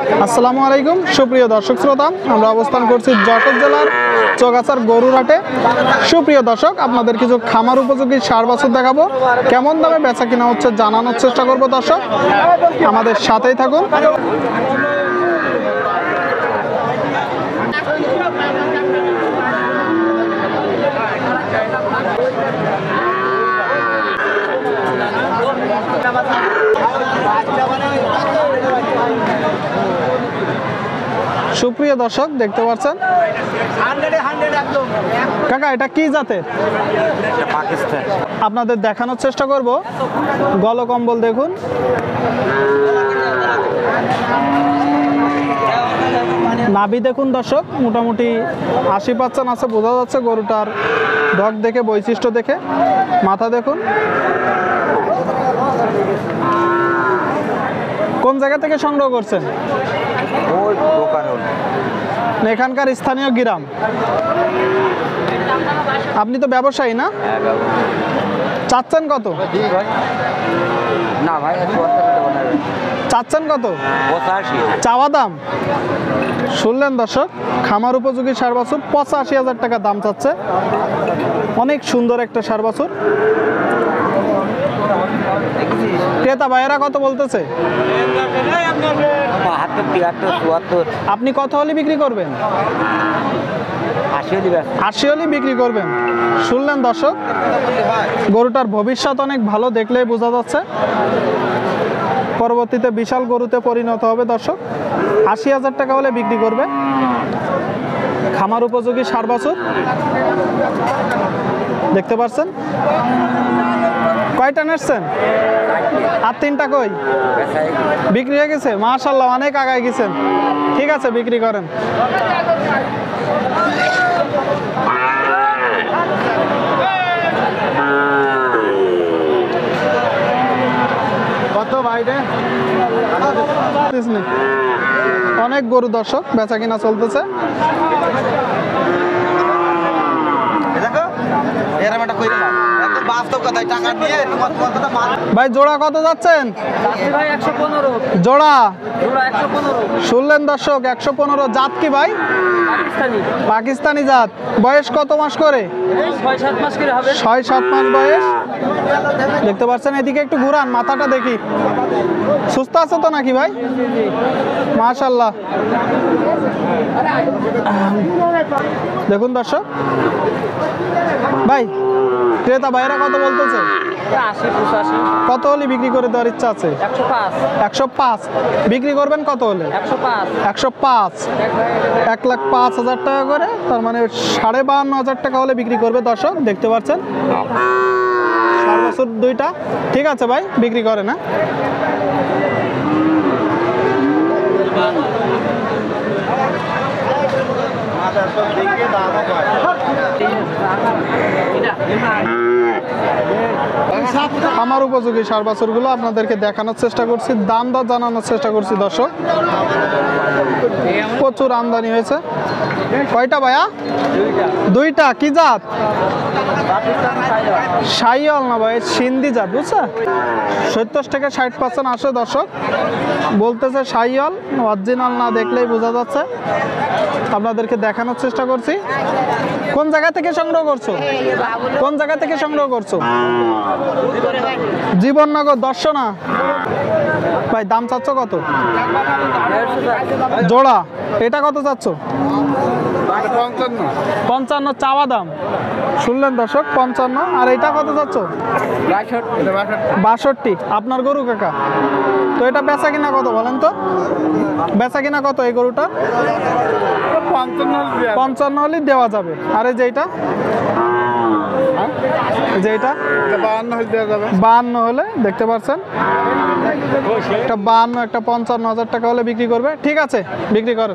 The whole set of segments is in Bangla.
আসসালামু আলাইকুম সুপ্রিয় দর্শক শ্রোতা, আমরা অবস্থান করছি যশোর জেলার চৌগাছার গরুরহাটে। সুপ্রিয় দর্শক, আপনাদের কিছু খামার উপযোগী ষাঁড় বাছুর দেখাবো। কেমন দামে বেচা কিনা হচ্ছে জানানোর চেষ্টা করব। দর্শক আমাদের সাথেই থাকুন। সুপ্রিয় দর্শক, দেখতে পাচ্ছেন কাকা, এটা কি জাতের? আপনাদের দেখানোর চেষ্টা করব। গলকম্বল দেখুন, নাভি দেখুন দর্শক, মোটামুটি 80% আছে বোঝা যাচ্ছে গরুটার ডগ দেখে, বৈশিষ্ট্য দেখে। মাথা দেখুন। কোন জায়গা থেকে সংগ্রহ করছেন? এখানকার স্থানীয় গ্রাম। আপনি তো ব্যবসায়ী না? চাচ্ছেন কত? না ভাই, চাচ্ছেন কত চাওয়া দাম? শুনলেন দর্শক, খামার উপযোগী ষাঁড় বাছুর 85,000 টাকা দাম চাচ্ছে। অনেক সুন্দর একটা ষাঁড় বাছুর। ক্রেতা ভাইয়েরা কত বলতেছে? আপনি কত হলে বিক্রি করবেন? 80 হলে বিক্রি করবেন। শুনলেন দর্শক, গরুটার ভবিষ্যৎ অনেক ভালো, দেখলেই বোঝা যাচ্ছে। পরবর্তীতে বিশাল গরুতে পরিণত হবে। দর্শক 80,000 টাকা হলে বিক্রি করবে। খামার উপযোগী ষাঁড় বাছুর দেখতে পাচ্ছেন। কয়টা নেছেন? আর 3টা কই? বিক্রি হয়ে গেছে? মাশাআল্লাহ, অনেক আগায় গেছেন। ঠিক আছে, বিক্রি করেন। কত ভাইরে? অনেক গরু দর্শক, বেচা কিনা চলতেছে। ভাই জোড়া কত যাচ্ছেন? জোড়া শুনলেন দর্শক, 115। জাত কি ভাই? পাকিস্তানি জাত। বয়স কত মাস করে? 6-7 মাস বয়স। দেখতে পাচ্ছেন, এদিকে একটু ঘুরান, মাথাটা দেখি। সুস্থ আছে তো নাকি ভাই? মাশাআল্লাহ। দেখুন দর্শক, ভাই ক্রেতা ভাইরা কত বলতেছে? 80-85। কত হলে বিক্রি করে দেওয়ার ইচ্ছা আছে? 105। বিক্রি করবেন কত হলে? 105। 1,05,000 টাকা করে, তার মানে 52,500 টাকা হলে বিক্রি করবে। দর্শক দেখতে পাচ্ছেন, ষাঁড় বাছুর 2টা। ঠিক আছে ভাই, বিক্রি করে না। আমার উপযোগী ষাঁড় বাছুরগুলো আপনাদেরকে দেখানোর চেষ্টা করছি, দাম দর জানানোর চেষ্টা করছি। দর্শক প্রচুর আমদানি হয়েছে। কয়টা ভাইয়া? 2টা। কি জাত? শাহিওয়াল না ভাই, সিন্ধি জাত, বুঝছে? 70 থেকে 60% আসে। দর্শক বলতেছে শাহিওয়াল, অরিজিনাল না দেখলেই বোঝা যাচ্ছে। আপনাদেরকে দেখানোর চেষ্টা করছি। কোন জায়গা থেকে সংগ্রহ করছো? কোন জায়গা থেকে সংগ্রহ করছো? জীবননগর দর্শনা। ভাই দাম চাচ্ছ কত? জোড়া। এটা কত চাচ্ছ? 55 চাওয়া দাম। শুনলেন দর্শক, 55। আর এটা কত চাচ্ছ? 62। আপনার গরু কাকা? তো এটা বেচা কিনা কত বলেন তো? বেচা কিনা কত এই গরুটা? 55 হলে দেওয়া যাবে। আর এই যে এটা, যেটা 52 হলে, দেখতে পাচ্ছেন, একটা 52, একটা 55,000 টাকা হলে বিক্রি করবে। ঠিক আছে, বিক্রি করেন।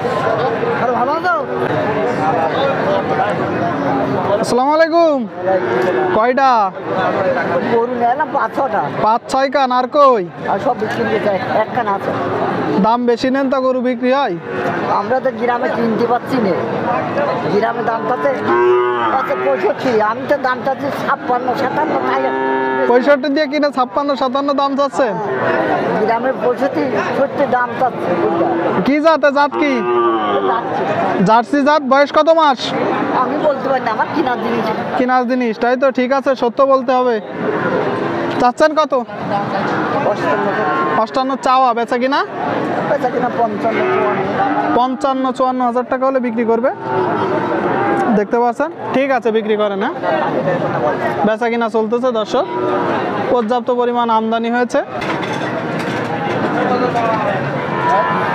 আসসালামু আলাইকুম। কয়টা গরু নিলাম? 5-6টা। 5-6 কান। আর কই? আর সব বিক্রি হয়ে এক কান আছে। দাম বেশি নেন তা গরু বিক্রি হয়? আমরা তো গ্রামে কিনতে পাচ্ছি না। গ্রামে দাম পাচ্ছে 65। আমি তো দাম চাচ্ছি 56-57। 65 দিয়ে কিনে 56-57 দাম চাচ্ছেন। গ্রামের 65-70 দাম চাচ্ছে। কি জাত কি? জার্সি জাত। বয়স কত মাস? আমি বলতে পারি না, আমার কিনার জিনিস। কিনার জিনিস, তাই তো? ঠিক আছে, সত্য বলতে হবে। চাচ্ছেন কত? 58 চাওয়া, বেচা কিনা? বেচা কিনা 55-54 হাজার টাকা হলে বিক্রি করবে, দেখতে পাচ্ছেন। ঠিক আছে, বিক্রি করে না, বেচা কিনা চলতেছে দর্শক। পর্যাপ্ত পরিমাণ আমদানি হয়েছে।